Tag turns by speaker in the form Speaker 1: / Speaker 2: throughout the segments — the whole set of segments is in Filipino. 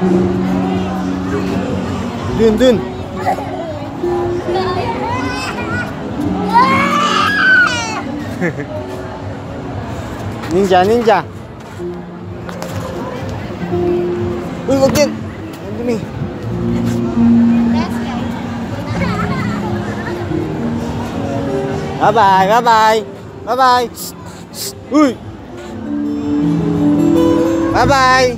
Speaker 1: Dun, dun. Ninja, ninja. Uy, wag yan. Ang dumi. Bye-bye, bye-bye. Bye-bye. Uy. Bye-bye.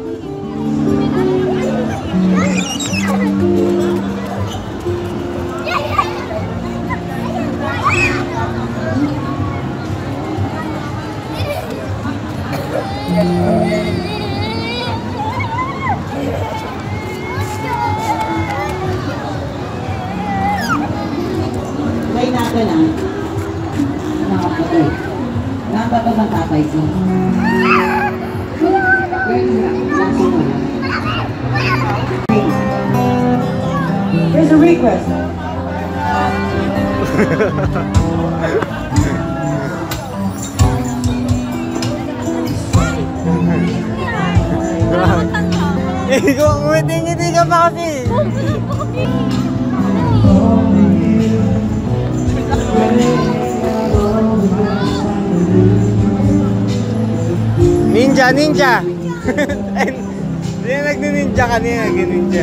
Speaker 2: Try natin nakapatay. Nakapatay ng tatay ko. Here's a request.
Speaker 1: Kung ngiti ka pa kasi. Ninja, ninja. Hindi na nagni-ninja kanina, nagni-ninja.